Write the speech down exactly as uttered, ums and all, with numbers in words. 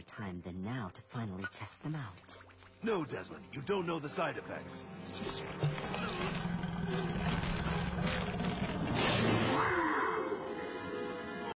time than now to finally test them out. No, Desmond, you don't know the side effects.